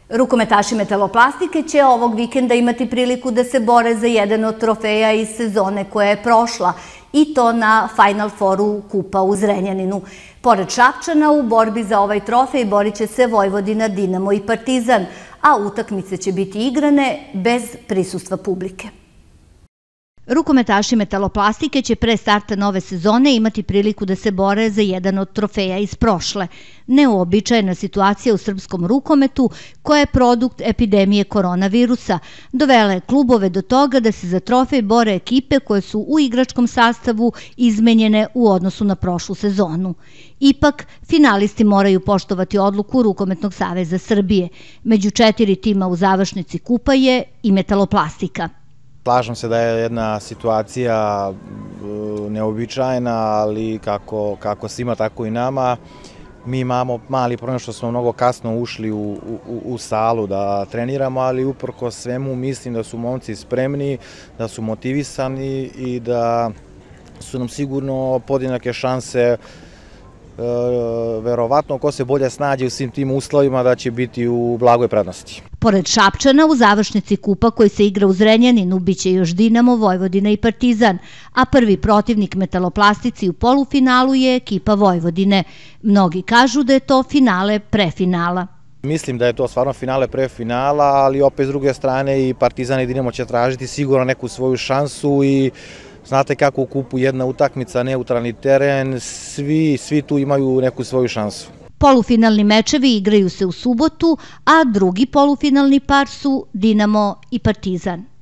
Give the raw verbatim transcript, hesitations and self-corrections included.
Rukometaši Metaloplastike će ovog vikenda imati priliku da se bore za jedan od trofeja iz sezone koja je prošla, i to na Final Fouru Kupa u Zrenjaninu. Pored Šapčana, u borbi za ovaj trofej borit će se Vojvodina, Dinamo i Partizan, a utakmice će biti igrane bez prisustva publike. Rukometaši Metaloplastike će pre starta nove sezone imati priliku da se bore za jedan od trofeja iz prošle. Neuobičajena situacija u srpskom rukometu, koja je produkt epidemije koronavirusa, dovela je klubove do toga da se za trofej bore ekipe koje su u igračkom sastavu izmenjene u odnosu na prošlu sezonu. Ipak, finalisti moraju poštovati odluku Rukometnog saveza Srbije. Među četiri tima u završnici kupa je i Metaloplastika. Slažem se da je jedna situacija neobičajna, ali kako, kako svima, tako i nama. Mi imamo mali problem što smo mnogo kasno ušli u, u, u salu da treniramo, ali uprko svemu mislim da su momci spremni, da su motivisani i da su nam sigurno podjednake šanse. E, verovatno ko se bolje snađe u svim tim uslovima da će biti u blagoj prednosti. Pored Šapčana, u završnici kupa koji se igra u Zrenjaninu biće još Dinamo, Vojvodina i Partizan, a prvi protivnik Metaloplastici u polufinalu je ekipa Vojvodine. Mnogi kažu da je to finale pre finala. Mislim da je to stvarno finale pre finala, ali opet s druge strane i Partizan i Dinamo će tražiti sigurno neku svoju šansu i znate kako u kupu jedna utakmica, neutralni teren, svi, svi tu imaju neku svoju šansu. Polufinalni mečevi igraju se u subotu, a drugi polufinalni par su Dinamo i Partizan.